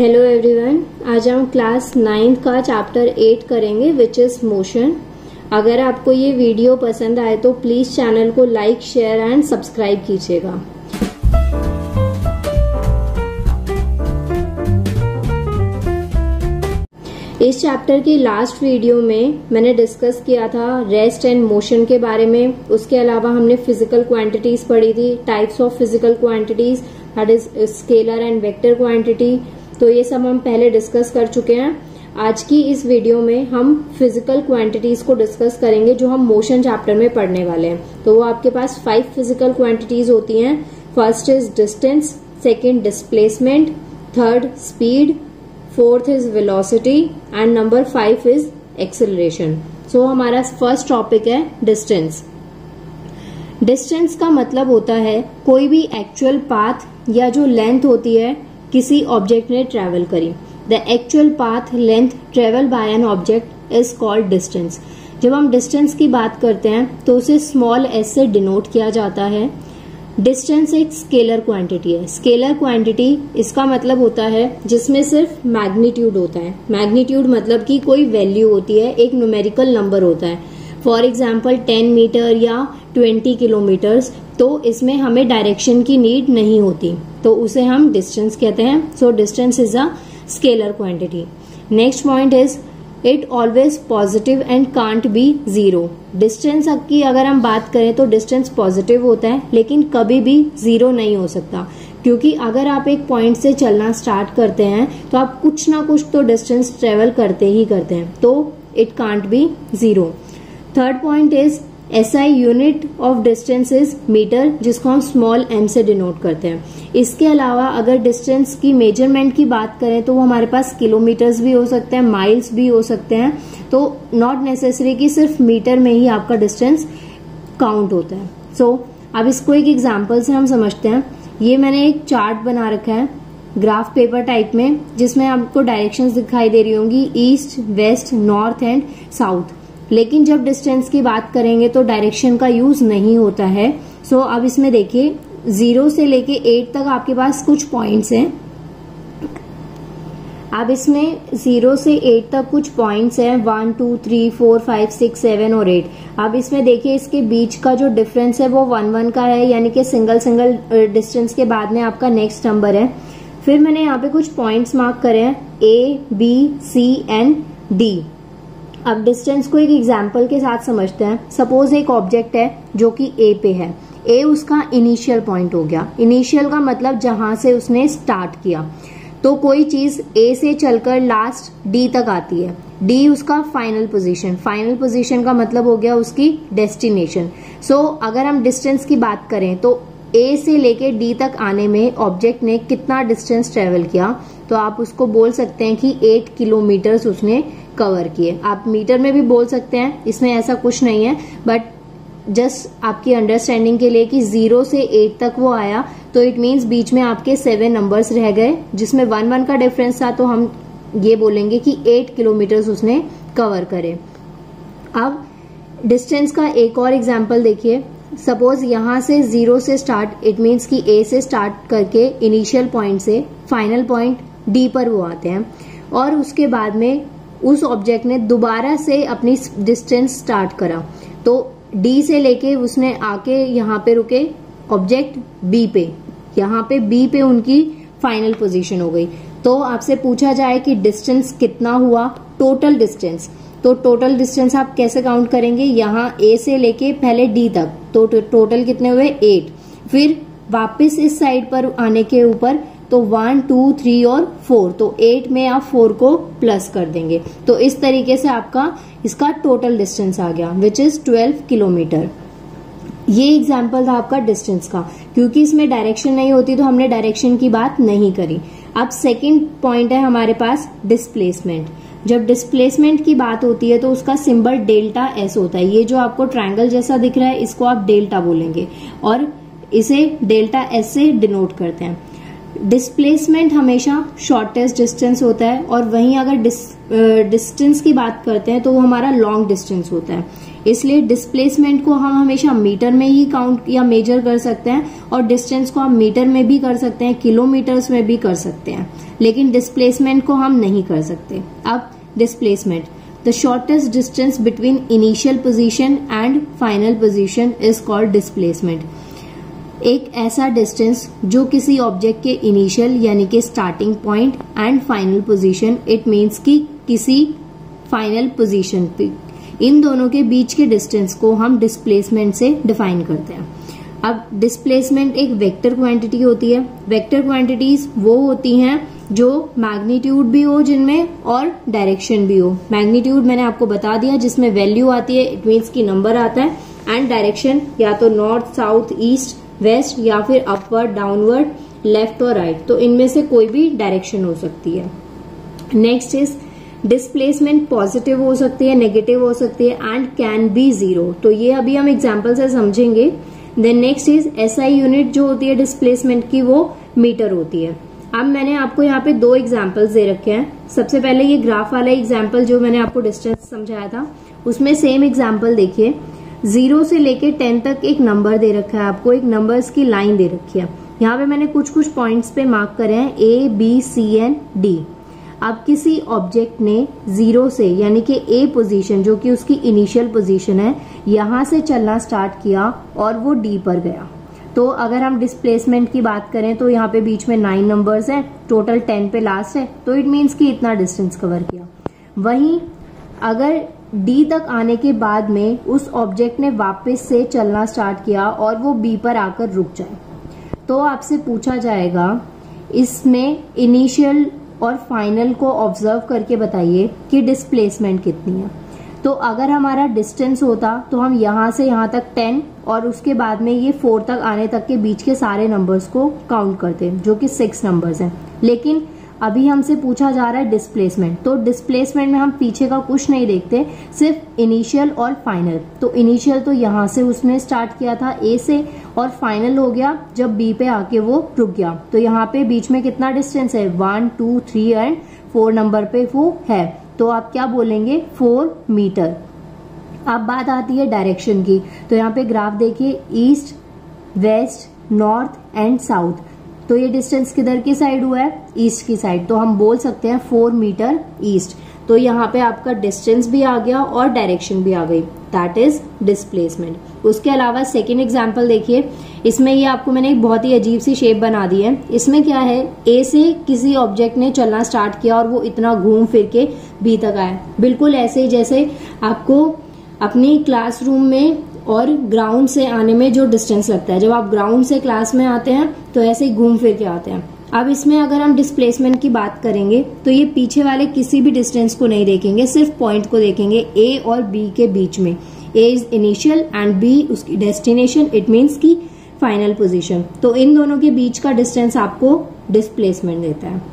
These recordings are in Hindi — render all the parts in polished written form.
हेलो एवरीवन, आज हम क्लास 9 का चैप्टर 8 करेंगे विच इज मोशन। अगर आपको ये वीडियो पसंद आए तो प्लीज चैनल को लाइक, शेयर एंड सब्सक्राइब कीजिएगा। इस चैप्टर की लास्ट वीडियो में मैंने डिस्कस किया था रेस्ट एंड मोशन के बारे में। उसके अलावा हमने फिजिकल क्वांटिटीज पढ़ी थी, types of physical quantities, that is scalar and vector quantity. तो ये सब हम पहले डिस्कस कर चुके हैं। आज की इस वीडियो में हम फिजिकल क्वांटिटीज को डिस्कस करेंगे जो हम मोशन चैप्टर में पढ़ने वाले हैं। तो वो आपके पास 5 फिजिकल क्वांटिटीज होती हैं। First is distance, second displacement, third speed, fourth is velocity and number 5 is acceleration. So हमारा फर्स्ट टॉपिक है डिस्टेंस। डिस्टेंस का मतलब होता है कोई भी एक्चुअल पाथ या जो लेंथ होती है किसी ऑब्जेक्ट ने ट्रेवल करी। The actual path length travel by an object is called distance. जब हम डिस्टेंस की बात करते हैं तो उसे स्मॉल एस से डिनोट किया जाता है। डिस्टेंस एक स्केलर क्वांटिटी है। स्केलर क्वांटिटी इसका मतलब होता है जिसमें सिर्फ मैग्नीट्यूड होता है। मैग्नीट्यूड मतलब कि कोई वैल्यू होती है, एक न्यूमेरिकल नंबर होता है। फॉर एग्जाम्पल 10 मीटर या 20 किलोमीटर्स, तो इसमें हमें डायरेक्शन की नीड नहीं होती, तो उसे हम डिस्टेंस कहते हैं। So distance is a scalar quantity. Next point is it always positive and can't be zero. Distance की अगर हम बात करें तो डिस्टेंस पॉजिटिव होता है लेकिन कभी भी जीरो नहीं हो सकता, क्योंकि अगर आप एक पॉइंट से चलना स्टार्ट करते हैं तो आप कुछ ना कुछ तो डिस्टेंस ट्रेवल करते ही करते हैं, तो it can't be zero. Third point is SI unit of distance is metre, जिसको हम स्मॉल m से डिनोट करते हैं। इसके अलावा अगर डिस्टेंस की मेजरमेंट की बात करें तो वो हमारे पास किलोमीटर्स भी हो सकते हैं, माइल्स भी हो सकते हैं। तो नॉट नेसेसरी कि सिर्फ मीटर में ही आपका डिस्टेंस काउंट होता है। सो अब इसको एक एग्जाम्पल से हम समझते हैं। ये मैंने एक चार्ट बना रखा है ग्राफ पेपर टाइप में, जिसमें आपको डायरेक्शंस दिखाई दे रही होंगी, east, west, north and south. लेकिन जब डिस्टेंस की बात करेंगे तो डायरेक्शन का यूज नहीं होता है। सो अब इसमें देखिए 0 से लेके 8 तक आपके पास कुछ पॉइंट्स हैं। अब इसमें 0 से 8 तक कुछ पॉइंट्स हैं, 1 2 3 4 5 6 7 और 8। अब इसमें देखिए इसके बीच का जो डिफरेंस है वो 1 1 का है, यानी कि सिंगल सिंगल डिस्टेंस के बाद में आपका नेक्स्ट नंबर है। फिर मैंने यहाँ पे कुछ पॉइंट्स मार्क करे हैं, A, B, C and D। अब डिस्टेंस को एक एग्जाम्पल के साथ समझते हैं। सपोज एक ऑब्जेक्ट है जो कि A पे है। A उसका इनिशियल पॉइंट हो गया। इनिशियल का मतलब जहां से उसने स्टार्ट किया। तो कोई चीज A से चलकर लास्ट D तक आती है। D उसका फाइनल पोजीशन। फाइनल पोजीशन का मतलब हो गया उसकी डेस्टिनेशन। सो अगर हम डिस्टेंस की बात करें तो A से लेके D तक आने में ऑब्जेक्ट ने कितना डिस्टेंस ट्रेवल किया, तो आप उसको बोल सकते हैं कि 8 किलोमीटर्स उसने कवर किए। आप मीटर में भी बोल सकते हैं, इसमें ऐसा कुछ नहीं है, बट जस्ट आपकी अंडरस्टैंडिंग के लिए कि 0 से 8 तक वो आया तो इट मीन्स बीच में आपके 7 नंबर्स रह गए जिसमें 1 1 का डिफरेंस था, तो हम ये बोलेंगे कि 8 किलोमीटर्स उसने कवर करे। अब डिस्टेंस का एक और एग्जाम्पल देखिए। सपोज यहां से 0 से स्टार्ट, इट मीन्स कि A से स्टार्ट करके इनिशियल पॉइंट से फाइनल पॉइंट D पर वो आते हैं, और उसके बाद में उस ऑब्जेक्ट ने दोबारा से अपनी डिस्टेंस स्टार्ट करा। तो D से लेके उसने आके यहाँ पे रुके ऑब्जेक्ट B पे, यहाँ पे B पे उनकी फाइनल पोजीशन हो गई। तो आपसे पूछा जाए कि डिस्टेंस कितना हुआ, टोटल डिस्टेंस, तो टोटल डिस्टेंस आप कैसे काउंट करेंगे, यहाँ A से लेके पहले D तक, तो टोटल कितने हुए 8। फिर वापस इस साइड पर आने के ऊपर तो 1 2 3 और 4, तो 8 में आप 4 को प्लस कर देंगे। तो इस तरीके से आपका इसका टोटल डिस्टेंस आ गया विच इज 12 किलोमीटर। ये एग्जाम्पल था आपका डिस्टेंस का। क्योंकि इसमें डायरेक्शन नहीं होती तो हमने डायरेक्शन की बात नहीं करी। अब सेकंड पॉइंट है हमारे पास डिस्प्लेसमेंट। जब डिस्प्लेसमेंट की बात होती है तो उसका सिंबल डेल्टा S होता है। ये जो आपको ट्रायंगल जैसा दिख रहा है इसको आप डेल्टा बोलेंगे और इसे डेल्टा S से डिनोट करते हैं। डिस्प्लेसमेंट हमेशा शॉर्टेस्ट डिस्टेंस होता है, और वहीं अगर डिस्टेंस की बात करते हैं तो वो हमारा लॉन्ग डिस्टेंस होता है। इसलिए डिस्प्लेसमेंट को हम हमेशा मीटर में ही काउंट या मेजर कर सकते हैं, और डिस्टेंस को हम मीटर में भी कर सकते हैं, किलोमीटर्स में भी कर सकते हैं, लेकिन डिस्प्लेसमेंट को हम नहीं कर सकते। अब displacement, the shortest distance between initial position and final position is called displacement. एक ऐसा डिस्टेंस जो किसी ऑब्जेक्ट के इनिशियल यानी कि starting point and final position, it means कि किसी फाइनल पोजीशन पे, इन दोनों के बीच के डिस्टेंस को हम डिस्प्लेसमेंट से डिफाइन करते हैं। अब डिस्प्लेसमेंट एक वेक्टर क्वांटिटी होती है। वेक्टर क्वांटिटीज वो होती हैं जो मैग्नीट्यूड भी हो जिनमें और डायरेक्शन भी हो। मैग्नीट्यूड मैंने आपको बता दिया, जिसमें वैल्यू आती है, इट मीन्स की नंबर आता है, एंड डायरेक्शन या तो नॉर्थ, साउथ, ईस्ट, वेस्ट, या फिर अपवर्ड, डाउनवर्ड, लेफ्ट और राइट, तो इनमें से कोई भी डायरेक्शन हो सकती है। नेक्स्ट इज डिस्प्लेसमेंट पॉजिटिव हो सकती है, नेगेटिव हो सकती है, एंड कैन बी जीरो। तो ये अभी हम एग्जाम्पल से समझेंगे। Then next is SI unit जो होती है डिस्प्लेसमेंट की, वो मीटर होती है। अब मैंने आपको यहाँ पे 2 एग्जाम्पल्स दे रखे हैं। सबसे पहले ये ग्राफ वाला एग्जाम्पल जो मैंने आपको डिस्टेंस समझाया था, उसमें सेम एग्जाम्पल देखिए। 0 से लेके 10 तक एक नंबर दे रखा है, आपको एक नंबर्स की लाइन दे रखी है। यहाँ पे मैंने कुछ कुछ पॉइंट्स पे मार्क करे हैं, A, B, C and D। अब किसी ऑब्जेक्ट ने 0 से यानी कि A पोजीशन जो कि उसकी इनिशियल पोजीशन है, यहां से चलना स्टार्ट किया और वो D पर गया। तो अगर हम डिस्प्लेसमेंट की बात करें तो यहाँ पे बीच में 9 नंबर्स हैं, टोटल 10 पे लास्ट है, तो इट मीन्स कि इतना डिस्टेंस कवर किया। वहीं अगर D तक आने के बाद में उस ऑब्जेक्ट ने वापस से चलना स्टार्ट किया और वो B पर आकर रुक जाए, तो आपसे पूछा जाएगा इसमें इनिशियल और फाइनल को ऑब्जर्व करके बताइए कि डिस्प्लेसमेंट कितनी है। तो अगर हमारा डिस्टेंस होता तो हम यहां से यहां तक 10 और उसके बाद में ये 4 तक आने तक के बीच के सारे नंबर्स को काउंट करते, जो कि 6 नंबर्स हैं। लेकिन अभी हमसे पूछा जा रहा है डिस्प्लेसमेंट, तो डिस्प्लेसमेंट में हम पीछे का कुछ नहीं देखते, सिर्फ इनिशियल और फाइनल। तो इनिशियल तो यहां से उसने स्टार्ट किया था A से, और फाइनल हो गया जब B पे आके वो रुक गया। तो यहाँ पे बीच में कितना डिस्टेंस है, 1, 2, 3 एंड 4 नंबर पे वो है, तो आप क्या बोलेंगे, 4 मीटर। अब बात आती है डायरेक्शन की, तो यहाँ पे ग्राफ देखिए, east, west, north and south. तो ये डिस्टेंस किधर की साइड हुआ है, ईस्ट की साइड, तो हम बोल सकते हैं 4 मीटर ईस्ट। तो यहाँ पे आपका डिस्टेंस भी आ गया और डायरेक्शन भी आ गई, दैट इज डिस्प्लेसमेंट। उसके अलावा सेकेंड एग्जाम्पल देखिए, इसमें ये आपको मैंने एक बहुत ही अजीब सी शेप बना दी है। इसमें क्या है, ए से किसी ऑब्जेक्ट ने चलना स्टार्ट किया और वो इतना घूम फिर के बी तक आया, बिल्कुल ऐसे ही जैसे आपको अपनी क्लासरूम में और ग्राउंड से आने में जो डिस्टेंस लगता है। जब आप ग्राउंड से क्लास में आते हैं तो ऐसे ही घूम फिर के आते हैं। अब इसमें अगर हम डिस्प्लेसमेंट की बात करेंगे तो ये पीछे वाले किसी भी डिस्टेंस को नहीं देखेंगे, सिर्फ पॉइंट को देखेंगे, ए और बी के बीच में। A is initial and B उसकी डेस्टिनेशन, इट मीन्स की फाइनल पोजीशन। तो इन दोनों के बीच का डिस्टेंस आपको डिस्प्लेसमेंट देता है।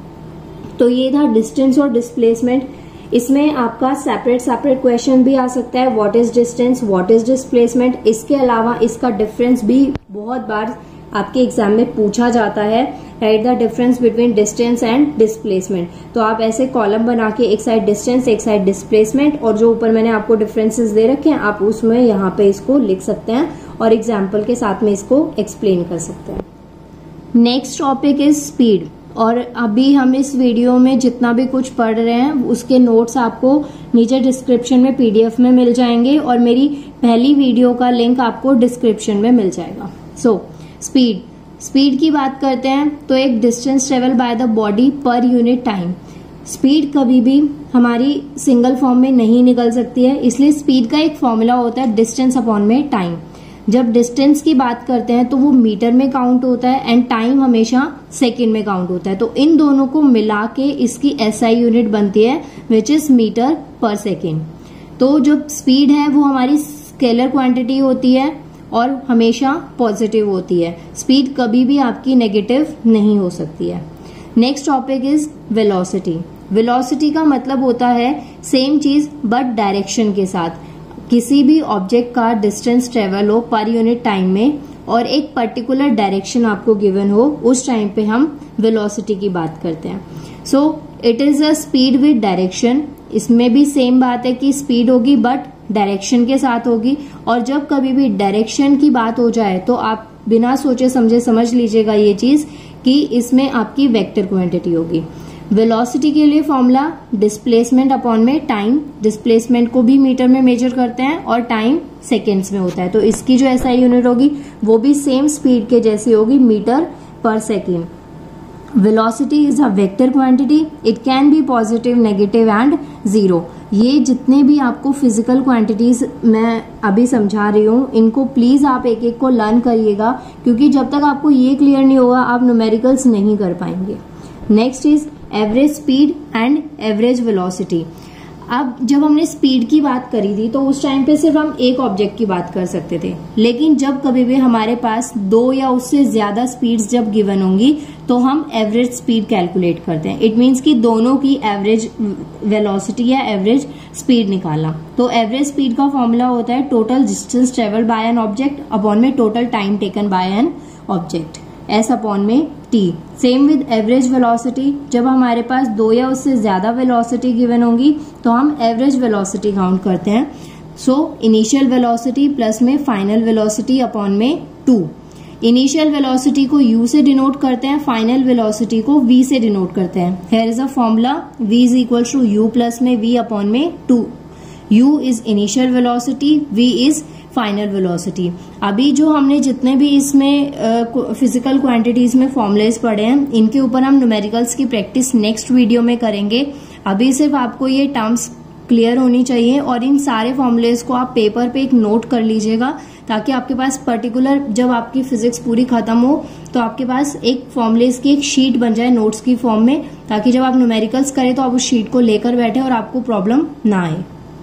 तो ये था डिस्टेंस और डिस्प्लेसमेंट। इसमें आपका सेपरेट क्वेश्चन भी आ सकता है, what is distance, what is displacement. इसके अलावा इसका डिफरेंस भी बहुत बार आपके एग्जाम में पूछा जाता है, write the difference between distance and displacement. तो आप ऐसे कॉलम बना के एक साइड डिस्टेंस एक साइड डिस्प्लेसमेंट, और जो ऊपर मैंने आपको डिफरेंसेस दे रखे हैं आप उसमें यहाँ पे इसको लिख सकते हैं और एग्जाम्पल के साथ में इसको एक्सप्लेन कर सकते हैं। Next topic is speed. और अभी हम इस वीडियो में जितना भी कुछ पढ़ रहे हैं उसके नोट्स आपको नीचे डिस्क्रिप्शन में PDF में मिल जाएंगे, और मेरी पहली वीडियो का लिंक आपको डिस्क्रिप्शन में मिल जाएगा। सो स्पीड की बात करते हैं तो एक distance travel by the body पर यूनिट टाइम। स्पीड कभी भी हमारी सिंगल फॉर्म में नहीं निकल सकती है, इसलिए स्पीड का एक फॉर्मूला होता है डिस्टेंस अपॉन में टाइम। जब डिस्टेंस की बात करते हैं तो वो मीटर में काउंट होता है एंड टाइम हमेशा सेकंड में काउंट होता है। तो इन दोनों को मिला के इसकी SI यूनिट बनती है विच इज मीटर पर सेकेंड। तो जो स्पीड है वो हमारी स्केलर क्वांटिटी होती है और हमेशा पॉजिटिव होती है। स्पीड कभी भी आपकी नेगेटिव नहीं हो सकती है। Next topic is velocity. Velocity का मतलब होता है सेम चीज बट डायरेक्शन के साथ। किसी भी ऑब्जेक्ट का डिस्टेंस ट्रेवल हो पर यूनिट टाइम में, और एक पर्टिकुलर डायरेक्शन आपको गिवन हो, उस टाइम पे हम वेलोसिटी की बात करते हैं। So it is a speed with direction. इसमें भी सेम बात है कि स्पीड होगी बट डायरेक्शन के साथ होगी, और जब कभी भी डायरेक्शन की बात हो जाए तो आप बिना सोचे समझे समझ लीजिएगा ये चीज कि इसमें आपकी वेक्टर क्वांटिटी होगी। वेलोसिटी के लिए फॉर्मूला डिस्प्लेसमेंट अपॉन में टाइम, डिस्प्लेसमेंट को भी मीटर में मेजर करते हैं और टाइम सेकेंड्स में होता है, तो इसकी जो एसआई यूनिट होगी वो भी सेम स्पीड के जैसी होगी, मीटर पर second. Velocity is a vector quantity, it can be positive, negative and zero. ये जितने भी आपको फिजिकल क्वांटिटीज मैं अभी समझा रही हूँ, इनको प्लीज आप एक एक को लर्न करिएगा, क्योंकि जब तक आपको ये क्लियर नहीं होगा आप न्यूमेरिकल्स नहीं कर पाएंगे। Next is average speed and average velocity. अब जब हमने स्पीड की बात करी थी तो उस टाइम पे सिर्फ हम एक ऑब्जेक्ट की बात कर सकते थे, लेकिन जब कभी भी हमारे पास दो या उससे ज्यादा स्पीड्स जब गिवन होंगी तो हम एवरेज स्पीड कैलकुलेट करते हैं। इट मीन्स कि दोनों की एवरेज वेलोसिटी या एवरेज स्पीड निकालना। तो एवरेज स्पीड का फॉर्मूला होता है total distance travel by an object upon में total time taken by an object, S upon में T. Same with average velocity, जब हमारे पास दो या उससे ज्यादा वेलोसिटी गिवन होंगी तो हम एवरेज वेलोसिटी काउंट करते हैं। सो इनिशियल वेलोसिटी प्लस में फाइनल वेलोसिटी अपॉन में 2। इनिशियल वेलोसिटी को u से डिनोट करते हैं, फाइनल वेलोसिटी को v से डिनोट करते हैं। Here is a formula, v is equal to u plus में v अपॉन में 2। u is initial velocity, v is final velocity. अभी जो हमने जितने भी इसमें फिजिकल क्वांटिटीज में फॉर्मुलेस पढ़े हैं, इनके ऊपर हम न्यूमेरिकल्स की प्रैक्टिस नेक्स्ट वीडियो में करेंगे। अभी सिर्फ आपको ये टर्म्स क्लियर होनी चाहिए, और इन सारे फॉर्मुलेस को आप पेपर पे एक नोट कर लीजिएगा, ताकि आपके पास पर्टिकुलर जब आपकी फिजिक्स पूरी खत्म हो तो आपके पास एक फॉर्मुलेस की एक शीट बन जाए नोट्स की फॉर्म में, ताकि जब आप न्यूमेरिकल्स करें तो आप उस शीट को लेकर बैठे और आपको प्रॉब्लम ना आए।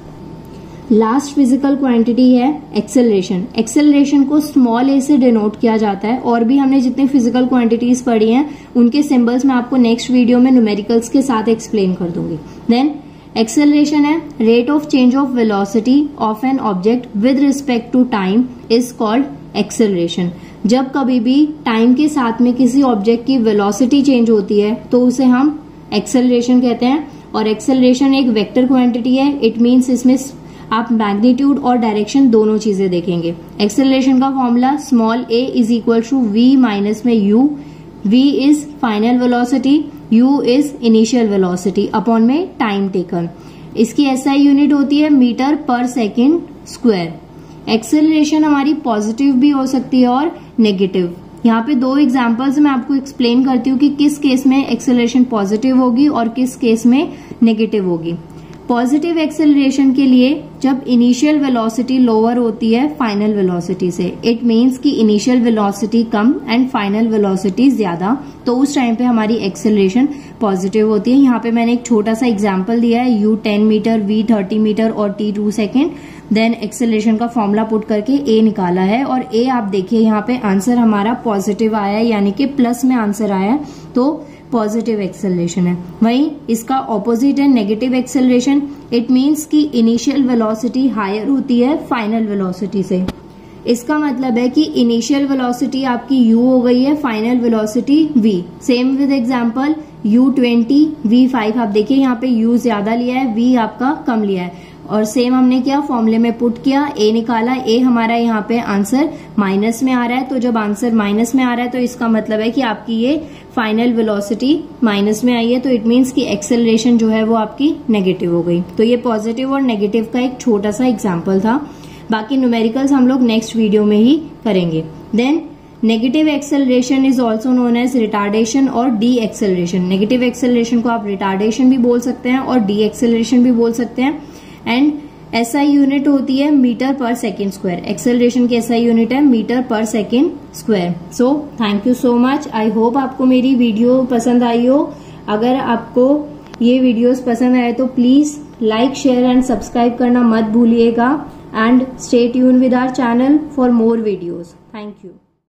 लास्ट फिजिकल क्वांटिटी है एक्सेलरेशन। एक्सेलरेशन को स्मॉल ए से डिनोट किया जाता है, और भी हमने जितने फिजिकल क्वांटिटीज पढ़ी हैं उनके सिंबल्स मैं आपको नेक्स्ट वीडियो में न्यूमेरिकल्स के साथ एक्सप्लेन कर दूंगी। देन एक्सेलरेशन है rate of change of velocity of an object with respect to time is called acceleration. जब कभी भी टाइम के साथ में किसी ऑब्जेक्ट की वेलोसिटी चेंज होती है तो उसे हम एक्सेलरेशन कहते हैं, और एक्सेलरेशन एक वेक्टर क्वांटिटी है। इट मीन्स इसमें आप मैग्नीट्यूड और डायरेक्शन दोनों चीजें देखेंगे। एक्सेलरेशन का formula small a is equal to v minus में u, v is final velocity, u is initial velocity upon में टाइम टेकन। इसकी एसआई यूनिट होती है मीटर पर सेकेंड स्क्वायर। एक्सेलरेशन हमारी पॉजिटिव भी हो सकती है और नेगेटिव। यहाँ पे दो एग्जांपल्स मैं आपको एक्सप्लेन करती हूँ कि किस केस में एक्सेलरेशन पॉजिटिव होगी और किस केस में नेगेटिव होगी। पॉजिटिव एक्सेलरेशन के लिए जब इनिशियल वेलोसिटी लोअर होती है फाइनल वेलोसिटी से, इट मींस कि इनिशियल वेलोसिटी कम एंड फाइनल वेलोसिटी ज्यादा, तो उस टाइम पे हमारी एक्सेलरेशन पॉजिटिव होती है। यहाँ पे मैंने एक छोटा सा एग्जांपल दिया है, u 10 मीटर, v 30 मीटर और t 2 सेकेंड। देन एक्सेलरेशन का फॉर्मूला पुट करके a निकाला है, और a आप देखिए यहाँ पे आंसर हमारा पॉजिटिव आया है, यानी कि प्लस में आंसर आया है, तो पॉजिटिव एक्सेलरेशन है। वहीं इसका ऑपोजिट है नेगेटिव एक्सेलरेशन। इट मींस कि इनिशियल वेलोसिटी हायर होती है फाइनल वेलोसिटी से। इसका मतलब है कि इनिशियल वेलोसिटी आपकी u हो गई है, final velocity v। Same with example u 20 v 5। आप देखिए यहाँ पे u ज्यादा लिया है, v आपका कम लिया है, और सेम हमने क्या फॉर्मूले में पुट किया, a निकाला। a हमारा यहाँ पे आंसर माइनस में आ रहा है, तो जब आंसर माइनस में आ रहा है तो इसका मतलब है कि आपकी ये फाइनल वेलोसिटी माइनस में आई है, तो इट मीन्स कि एक्सेलरेशन जो है वो आपकी नेगेटिव हो गई। तो ये पॉजिटिव और नेगेटिव का एक छोटा सा एग्जाम्पल था। बाकी न्यूमेरिकल्स हम लोग नेक्स्ट वीडियो में ही करेंगे। Then negative acceleration is also known as retardation और डी एक्सेलरेशन। नेगेटिव एक्सेलरेशन को आप रिटार्डेशन भी बोल सकते हैं और डी एक्सेलरेशन भी बोल सकते हैं। एंड एसआई यूनिट होती है मीटर पर सेकेंड स्क्वायर। एक्सेलरेशन की एसआई यूनिट है मीटर पर second square. So thank you so much. I hope आपको मेरी वीडियो पसंद आई हो। अगर आपको ये वीडियोस पसंद आए तो please like, share and subscribe करना मत भूलिएगा, and stay tuned with our channel for more videos. Thank you.